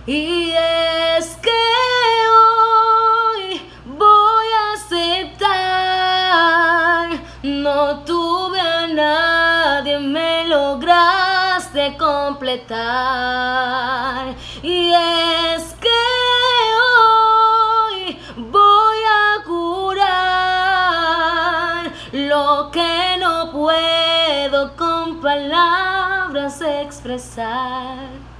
Y es que hoy voy a aceptar, no tuve a nadie, me lograste completar. Y es que hoy voy a curar lo que no puedo con palabras expresar.